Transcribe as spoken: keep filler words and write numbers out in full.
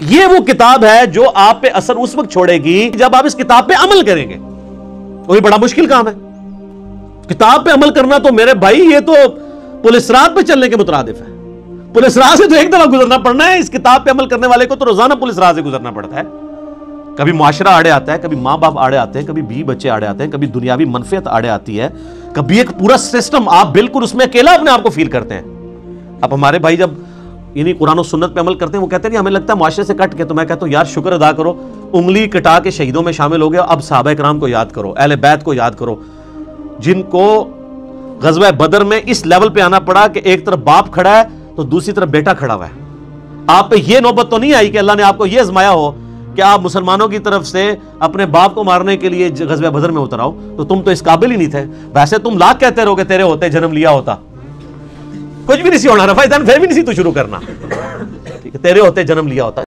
ये वो किताब है जो आप पे असर उस वक्त छोड़ेगी जब आप इस किताब पे अमल करेंगे। वही बड़ा मुश्किल काम है। किताब पे अमल करना तो मेरे भाई ये तो पुलिस रात पे चलने के मुतरादिफ है। पुलिस राह से तो एक दफा गुजरना पड़ना है, इस किताब पे अमल करने वाले को तो रोजाना पुलिस राह से गुजरना पड़ता है। कभी मुआशरा आड़े आता है, कभी माँ बाप आड़े आते हैं, कभी बीवी बच्चे आड़े आते हैं, कभी दुनियावी मनफियत आड़े आती है, कभी एक पूरा सिस्टम, आप बिल्कुल उसमें अकेला अपने आप को फील करते हैं। अब हमारे भाई जब यानी कुरान और सुन्नत पे अमल करते हैं, वो कहते हैं कि हमें लगता है मुआशरे से कट के, तो मैं कहता हूँ यार शुक्र अदा करो, उंगली कटा के शहीदों में शामिल हो गया। अब सहाबा इकराम को याद करो, अहले बैत को याद करो, जिनको गज़वा बदर में इस लेवल पे आना पड़ा कि एक तरफ बाप खड़ा है तो दूसरी तरफ बेटा खड़ा हुआ है। आप पे ये नौबत तो नहीं आई कि अल्लाह ने आपको ये आजमाया हो कि आप मुसलमानों की तरफ से अपने बाप को मारने के लिए गज़वा बदर में उतर आओ, तो तुम तो इस काबिल ही नहीं थे। वैसे तुम लाख कहते रहोगे तेरे होते जन्म लिया होता, कुछ भी नहीं सी होना, रफा फिर भी नहीं सी तू शुरू करना, ठीक है, तेरे होते जन्म लिया होता।